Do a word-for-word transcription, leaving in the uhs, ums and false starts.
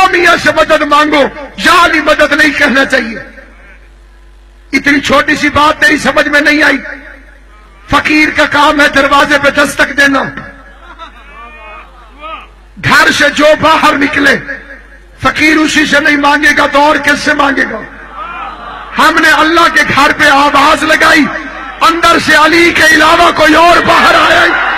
मियां से मदद मांगो, या अली मदद नहीं कहना चाहिए। इतनी छोटी सी बात तेरी समझ में नहीं आई? फकीर का काम है दरवाजे पे दस्तक देना। घर से जो बाहर निकले फकीर उसी से नहीं मांगेगा तो और किससे मांगेगा? हमने अल्लाह के घर पे आवाज लगाई, अंदर से अली के अलावा कोई और बाहर आया ही